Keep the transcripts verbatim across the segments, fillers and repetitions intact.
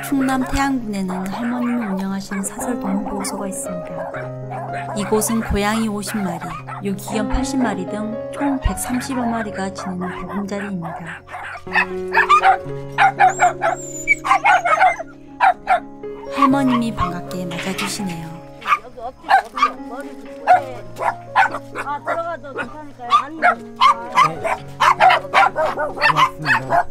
충남 태양군에는 할머님이 운영하시는 사설동물 보호소가 있습니다. 이곳은 고양이 오십 마리, 유기견 팔십 마리 등 총 백삼십여 마리가 지내는 보금자리입니다. 할머님이 반갑게 맞아주시네요. 여기 엎드려 머리 짚고 해. 아 들어가도 괜찮을까요? 아니면 고맙습니다.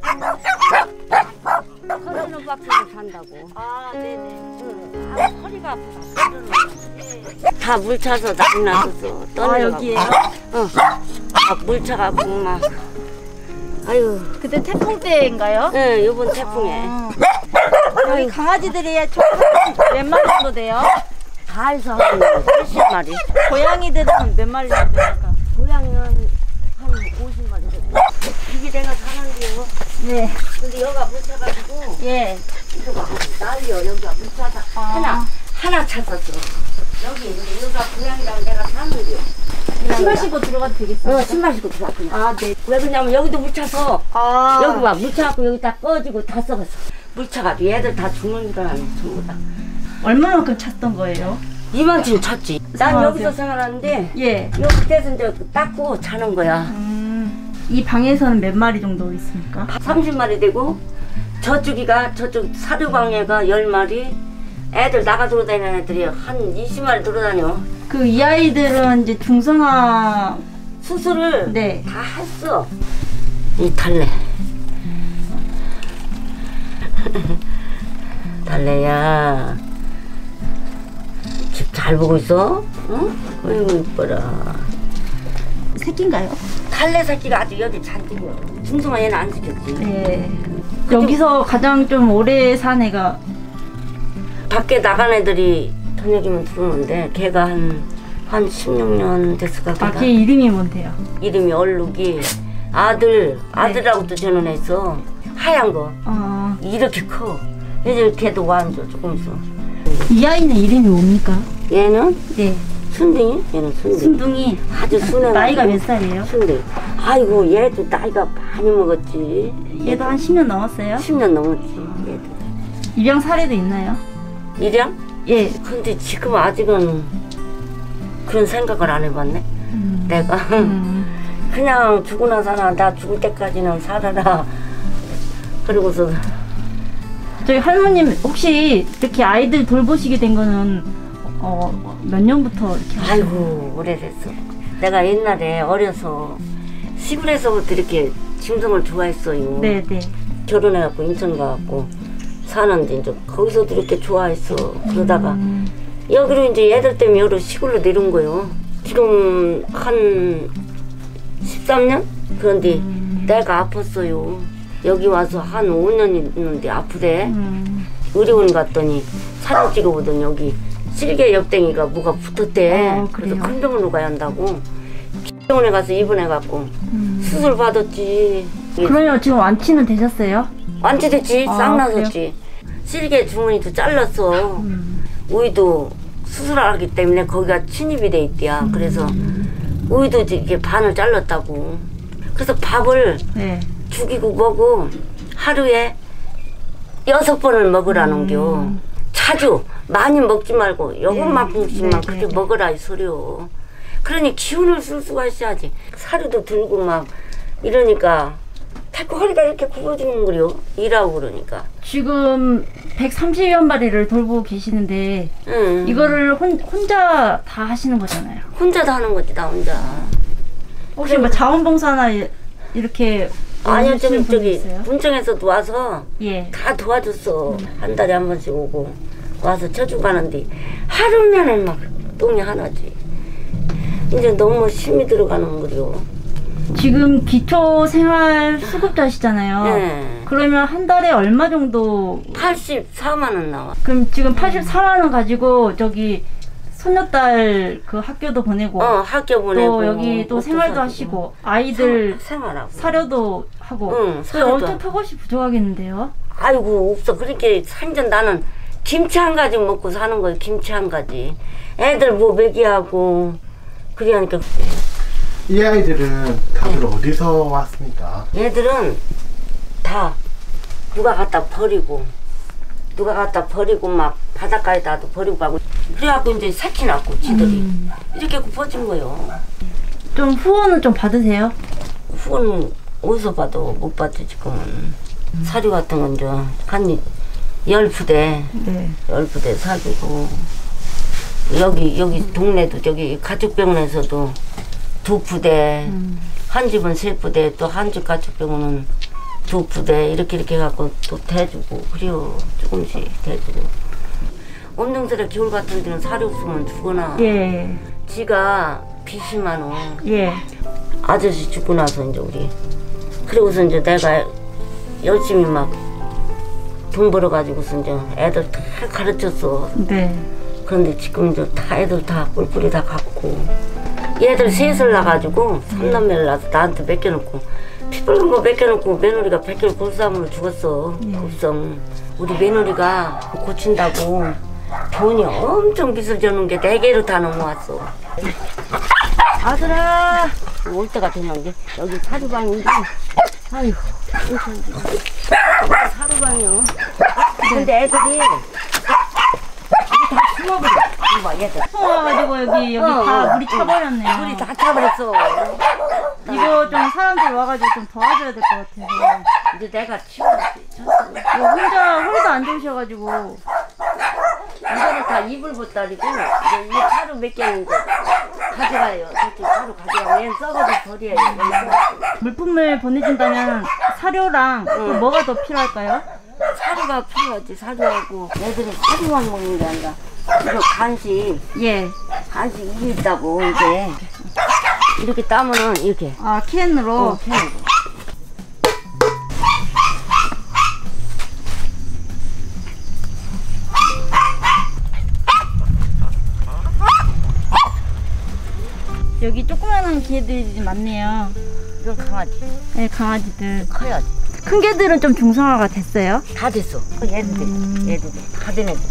서른은 밖에 산다고. 아 네네. 응. 아, 허리가 아프다. 다 물 차서 난리 났었어. 아 여기에요? 어. 아, 물 차가고 막. 아유. 그때 태풍 때인가요? 네, 이번 태풍에. 아. 여기 강아지들이 총 몇 마리 정도 돼요? 다 해서 한 팔십 마리. 고양이들은 몇 마리 정도 됩니까? 고양이는 한 오십 마리 정도. 이게 내가 사는데요. 네. 근데 여기가 물 차가지고. 예. 이거 막 난리요. 여기가 물 차다. 아. 하나, 하나 찼었어. 여기, 근데 여기가 고양이랑 내가 사는데요. 신발 신고 들어가도 되겠어요? 어, 신발 신고 들어가. 아, 네. 왜 그러냐면 여기도 물 차서. 아. 여기 봐, 물 차갖고 여기 다 꺼지고 다 썩었어. 물 차가지고 얘들 다 죽는 줄 알았네, 전부 다. 얼마만큼 찼던 거예요? 이만큼 찼지. 난 생활하세요? 여기서 생활하는데. 예. 여기 때서 이제 닦고 자는 거야. 음, 이 방에서는 몇 마리 정도 있습니까? 삼십 마리 되고, 저쪽이가, 저쪽 사료방에가 열 마리, 애들 나가 돌아다니는 애들이 한 이십 마리 돌아다녀. 그 이 아이들은 이제 중성화 수술을 네. 다 했어. 이 달래. 달래야. 집 잘 보고 있어? 응? 어이구, 이뻐라. 새끼인가요? 달래 새끼가 아주 여기 잔뜩이요. 중성화 얘는 안 시켰지. 네. 여기서 가장 좀 오래 산 애가 밖에 나간 애들이 저녁이면 들어오는데 걔가 한, 한 십육 년 됐을까? 아, 걔 이름이 뭔데요? 이름이 얼룩이 아들, 아들하고 또 저는 했어. 하얀 거. 어, 이렇게 커. 이제 걔도 완전 조금 있어. 이 아이는 이름이 뭡니까? 얘는 네. 순둥이? 얘는 순둥이. 순둥이. 아주 순해. 나이가 몇 살이에요? 순둥이. 아이고 얘도 나이가 많이 먹었지. 얘도 한 십 년 넘었어요? 십 년 넘었지. 얘도. 입양 사례도 있나요? 일양? 예. 근데 지금 아직은 그런 생각을 안 해봤네. 음. 내가. 음. 그냥 죽으나 사나 나 죽을 때까지는 살아라. 그리고서 저희 할머님 혹시 이렇게 아이들 돌보시게 된 거는 어, 몇 년부터 이렇게? 아이고 오래됐어. 내가 옛날에 어려서 시골에서부터 이렇게 짐승을 좋아했어요. 네네. 결혼해갖고 인천 가갖고 사는데 이제 거기서도 이렇게 좋아했어. 그러다가 음. 여기로 이제 애들 때문에 여기로 시골로 내려온 거요. 지금 한 십삼 년? 그런데 음. 내가 아팠어요. 여기 와서 한 오 년 있는데 아프대. 음. 의료원 갔더니 사진 찍어보더니 여기 실개 옆댕이가 뭐가 붙었대. 아, 그래서 그래요? 큰 병원으로 가야 한다고. 병원에 가서 입원해갖고 음. 수술 받았지. 그러면 지금 완치는 되셨어요? 완치됐지. 아, 싹 나섰지. 실개 주머니도 잘랐어. 음. 우이도 수술하기 때문에 거기가 침입이 돼 있대야. 그래서 우이도 이렇게 반을 잘랐다고. 그래서 밥을 네. 죽이고 먹고 하루에 여섯 번을 먹으라는겨. 음. 자주 많이 먹지 말고 요것만큼씩만 네, 그렇게 네, 네. 먹으라 이 소리요. 그러니 기운을 쓸 수가 있어야지. 사료도 들고 막 이러니까 자꾸 허리가 이렇게 굽어지는 거요. 일하고 그러니까. 지금 백삼십여 마리를 돌보고 계시는데 응. 이거를 혼, 혼자 다 하시는 거잖아요. 혼자 다 하는 거지 나 혼자. 혹시 뭐 자원봉사나 이- 이렇게 아니요 해주시는 저기 분이 저기 있어요? 문정에서도 와서 예. 다 도와줬어. 한 달에 한 번씩 오고 와서 쳐주고 가는데 하루면은 막 똥이 하나지. 이제 너무 힘이 들어가는 거요. 지금 기초생활 수급자시잖아요. 네. 그러면 한 달에 얼마 정도? 팔십사만 원 나와. 그럼 지금 팔십사만 원 가지고 저기 손녀딸 그 학교도 보내고 어 학교 보내고 또 여기 또 옷도 생활도 사주고. 하시고 아이들 생- 생활하고. 사료도 하고 응, 그 사료도 엄청 하고. 턱없이 부족하겠는데요? 아이고 없어. 그렇게 생전 나는 김치 한 가지 먹고 사는 거예요. 김치 한 가지. 애들 뭐 먹이하고 그러니까 이 아이들은 다들 어디서 왔습니까? 얘들은 다 누가 갖다 버리고 누가 갖다 버리고 막 바닷가에다도 버리고 가고 그래갖고 이제 새끼 낳고 지들이 음. 이렇게 퍼진 거예요. 좀 후원은 좀 받으세요? 후원 어디서 봐도 못 받지 지금은. 음. 사료 같은 건 이제 한 열 부대 네. 열 부대 사주고 여기 여기 동네도 저기 가축병원에서도 두 부대 음. 한 집은 세 부대 또 한 집 가축병원은 두 부대 이렇게 이렇게 해갖고 또 대주고 그래요. 조금씩 대주고 엄동설에 겨울 같은 데는 사료 없으면 죽거나 예. 지가 빚이 많어. 예. 아저씨 죽고 나서 이제 우리 그러고서 이제 내가 열심히 막 돈 벌어가지고서 이제 애들 다 가르쳤어. 네. 그런데 지금 이제 다 애들 다 뿔뿔이 다 갖고 얘들 셋을 낳아가지고 삼남매를 낳아서 나한테 맡겨놓고 피 붉은 거 맡겨놓고 며느리가 백혈 골수암으로 죽었어. 예. 급성 우리 며느리가 고친다고 돈이 엄청 빚을 져놓은 게 네 개로 다 넘어왔어. 아들아 올 때가 됐는데 여기 사료방인데 아이고 사료방이요. 근데 애들이 여기 다 숨어버려. 이거 봐 얘들 숨어가지고 여기 여기 어, 다 어. 물이 차버렸네요. 물이 다 차버렸어. 이거 좀 사람들 와가지고 좀 도와줘야 될 것 같아서. 이제 내가 치워놨지. 이거 혼자 홀도 안 좋으셔가지고. 이거는 다 이불 보따리고 이제 이 하루 몇 개는 이제 가져가요. 저쪽 하루 가져가고 얘는 썩어도 버려요. 물품을 보내준다면 사료랑 또 응. 뭐가 더 필요할까요? 사료가 필요하지. 사료하고 애들은 사료만 먹는 게 아니라 이거 간식 예. 간식 이게 있다고 이게 이렇게 따면은 이렇게 아 캔으로. 어, 캔으로. 여기 조그마한 개들이 많네요. 이건 강아지 네, 강아지들. 커야지. 큰 개들은 좀 중성화가 됐어요? 다 됐어. 얘들 음. 얘들 다 된 애들.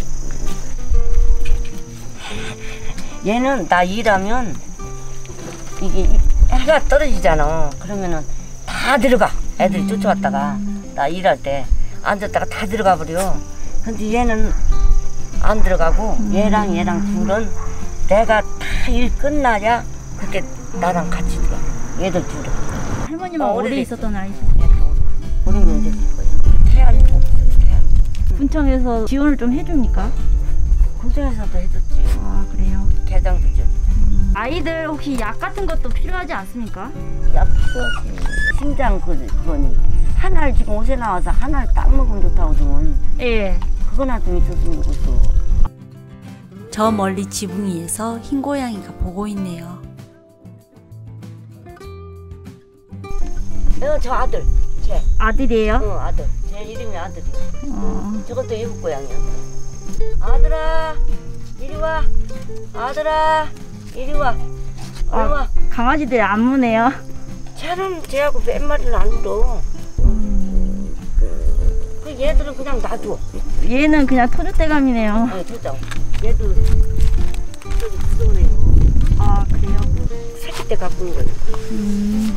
얘는 나 일하면 이게 이- 해가 떨어지잖아. 그러면은 다 들어가. 애들이 쫓아왔다가 나 일할 때 앉았다가 다 들어가 버려. 근데 얘는 안 들어가고 얘랑 얘랑 둘은 내가 다 일 끝나야 그렇게 나랑 같이 들어. 얘들 둘은. 할머니만 어, 오래 오래됐어. 있었던 아이들. 우리 면제 거예요. 태안 보고 태안. 군청에서 지원을 좀 해줍니까? 군청에서도 해줬지. 아 그래요. 개장도 줘. 아이들 혹시 약 같은 것도 필요하지 않습니까? 약 필요하지. 심장 그 그거니 하나를 지금 옷에 나와서 하나를 딱 먹으면 좋다고 좀 예. 그거나 좀 있었으면 좋겠어. 저 멀리 지붕 위에서 흰 고양이가 보고 있네요. 어, 저 아들, 쟤, 아들이에요? 어 아들, 제 이름이 아들이야. 어. 저것도 이국 고양이야. 아들아, 이리 와. 아들아, 이리 와. 이리 와. 아, 강아지들이 안 무네요. 쟤는 쟤하고 몇 마리는 안 울어. 그 얘들은 그냥 놔둬. 얘는 그냥 토주대감이네요. 아니 도장. 얘도 저기 무서워요. 아 그래요? 새끼 때 갖고 온 거야. 음.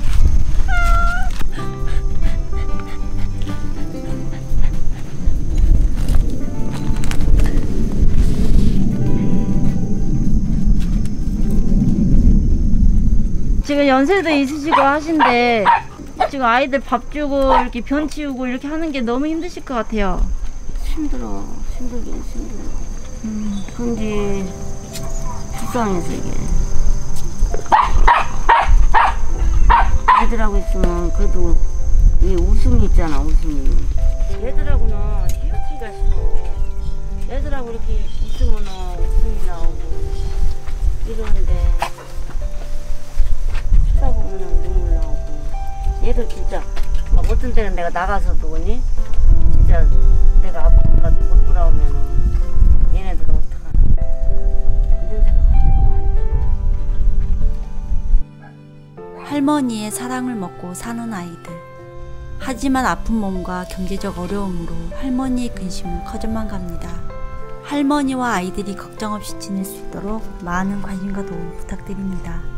지금 연세도 있으시고 하신데 지금 아이들 밥 주고 이렇게 변 치우고 이렇게 하는 게 너무 힘드실 것 같아요. 힘들어. 힘들긴 힘들어. 음. 근데 불쌍해서 이게. 애들하고 있으면 그래도 이 웃음이 있잖아. 웃음이. 애들하고는 헤어지기가 싫어. 애들하고 이렇게 있으면 웃음이 나오고 이러는데 하다 보면 눈물 나오고. 얘들 진짜 막 어떤 때는 내가 나가서도 오니 진짜 내가 아프더라도 못 돌아오면은 얘네들은 어떡하나 이런 생각할 때가 많지. 할머니의 사랑을 먹고 사는 아이들. 하지만 아픈 몸과 경제적 어려움으로 할머니의 근심은 커져만 갑니다. 할머니와 아이들이 걱정 없이 지낼 수 있도록 많은 관심과 도움 부탁드립니다.